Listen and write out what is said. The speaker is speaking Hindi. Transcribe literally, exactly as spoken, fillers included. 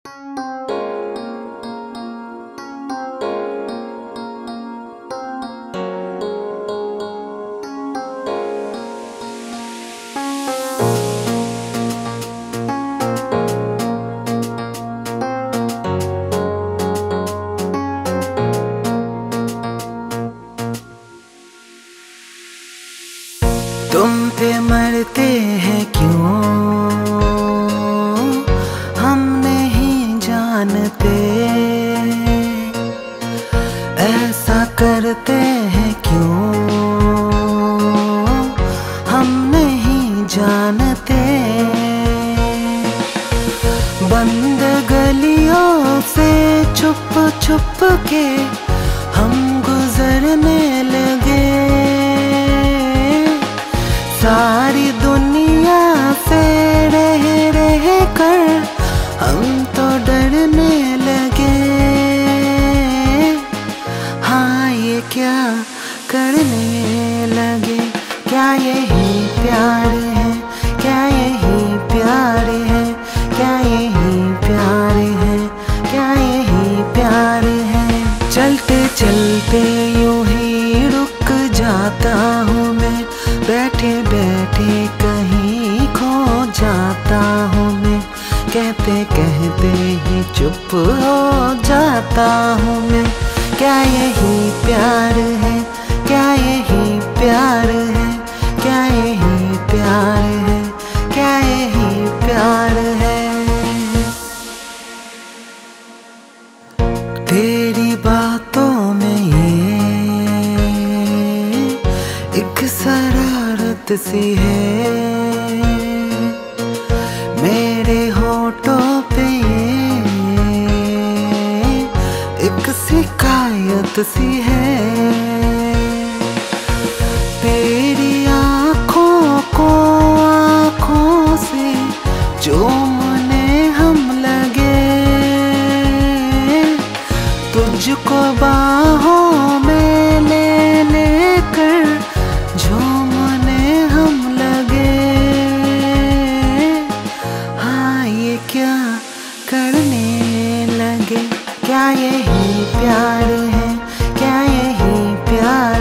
तुम पे मरते हैं क्यों हम नहीं जानते, ऐसा करते हैं क्यों हम नहीं जानते। बंद गलियों से छुप छुप के हम गुजरने लगे, सारी दुनिया से रह रह कर हम तो डरने लगे। हाँ ये क्या करने लगे, क्या यही प्यार है, क्या यही प्यार है, क्या यही प्यार है, क्या यही प्यार है। चलते चलते यूं ही रुक जाता हूँ मैं, बैठे बैठे कहीं खो जाता हूँ मैं, कहते कहते ही चुप हो जाता हूँ मैं। क्या यही प्यार है, क्या यही प्यार है, क्या यही प्यार है, क्या यही प्यार है। तेरी बातों में ये एक शरारत सी है, मेरे होठों पे ये एक शिकायत सी है। तेरी आँखों को आँखों से चूमने हम लगे, तुझको बाहों में ले लेकर झूमने हम लगे। हाँ ये क्या करने लगे, क्या यही प्यार है, क्या यही प्यार